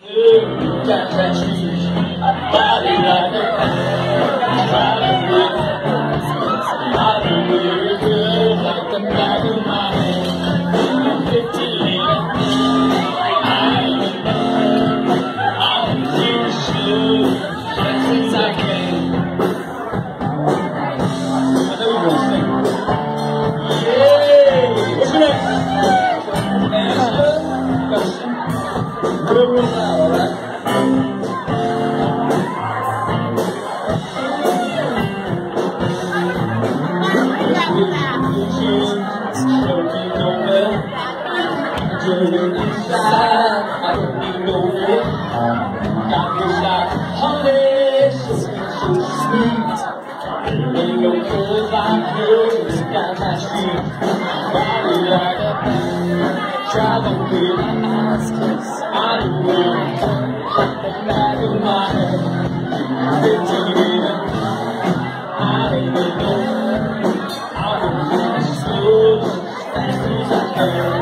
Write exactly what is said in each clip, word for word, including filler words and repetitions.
Got that shoes, body like a riding with riding with good like the back of my hand. Fifteen, I'm I'm in the shoe just since I came. I know you're gonna sing. Yay! What's your name? Angela. Real, real loud, all right? Inside, I don't need no more. Got me like honey, so sweet. Ain't no good like yours, got my feet. Body like a traveling with I don't know, the back of my head. Fifteen minutes, I ain't no I don't know, slow, fast as I can.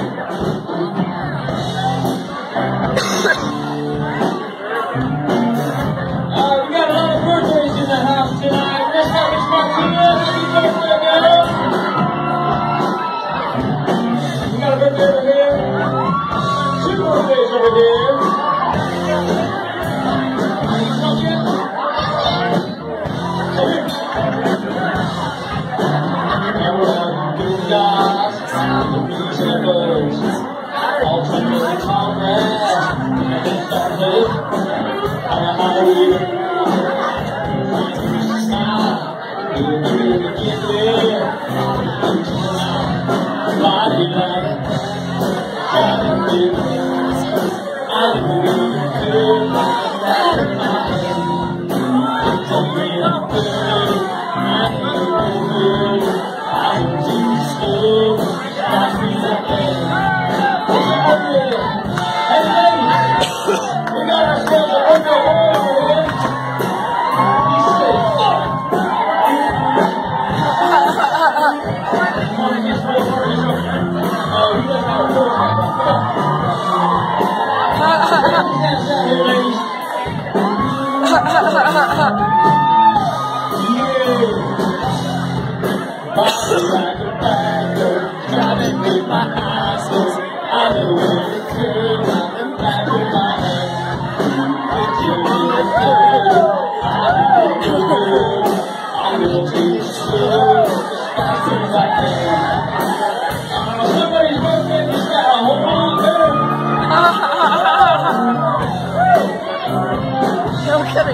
No kidding.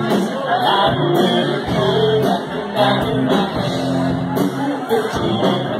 Fifteen